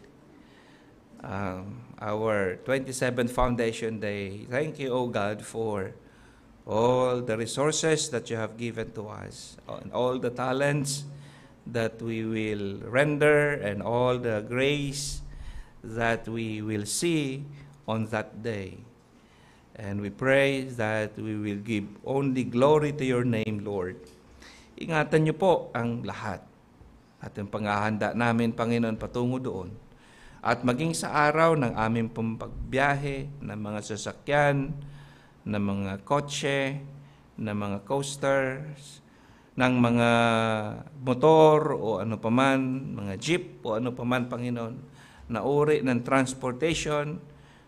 um, our twenty-seventh Foundation Day. Thank you, O God, for all the resources that you have given to us, and all the talents that we will render, and all the grace that we will see on that day. And we pray that we will give only glory to your name, Lord. Ingatan niyo po ang lahat at ang panghahanda namin, Panginoon, patungo doon. At maging sa araw ng aming pong pagbiyahe ng mga sasakyan, ng mga kotse, ng mga coasters, ng mga motor o ano paman, mga jeep o ano paman, Panginoon, na uri ng transportation,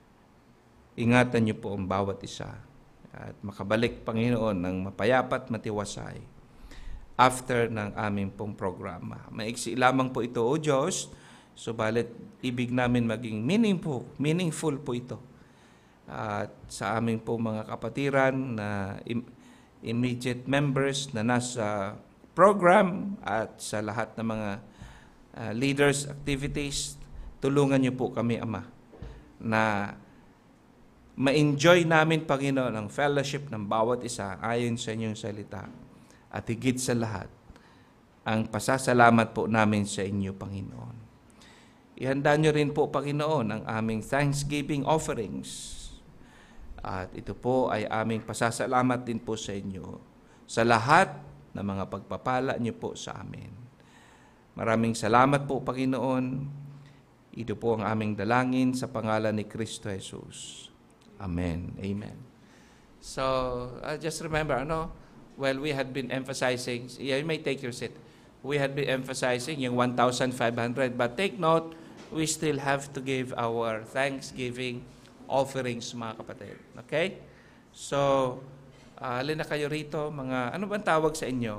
ingatan niyo po ang bawat isa. At makabalik, Panginoon, ng mapayapat, matiwasay after ng aming pong programa. Maiksi lamang po ito, O Diyos, subalit ibig namin maging meaningful, meaningful po ito. At sa aming po mga kapatiran na immediate members na nasa program at sa lahat ng mga uh, leaders activities, tulungan niyo po kami, Ama, na ma-enjoy namin, Panginoon, ang fellowship ng bawat isa ayon sa inyong salita. At higit sa lahat, ang pasasalamat po namin sa inyo, Panginoon. Ihanda niyo rin po, Panginoon, ang aming Thanksgiving offerings. At ito po ay aming pasasalamat din po sa inyo sa lahat ng mga pagpapala niyo po sa amin. Maraming salamat po, Panginoon. Ito po ang aming dalangin sa pangalan ni Kristo Jesus. Amen. Amen. So, uh, just remember, ano, well, we had been emphasizing, yeah, you may take your seat. We had been emphasizing yung one thousand five hundred, but take note, we still have to give our Thanksgiving offerings, mga kapatid. Okay? So, uh, alin na kayo rito, mga, ano bang tawag sa inyo?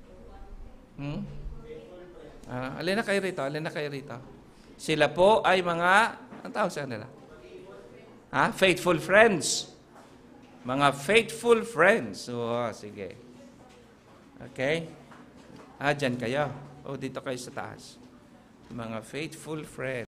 Hmm? Uh, alin na kayo rito, alin na kayo rito. Sila po ay mga, ang tawag sa kanila? Ha? Faithful friends. Mga faithful friends. Oh, sige. Okay? Ah, dyan kayo. O, dito kayo sa taas. Mga faithful friends.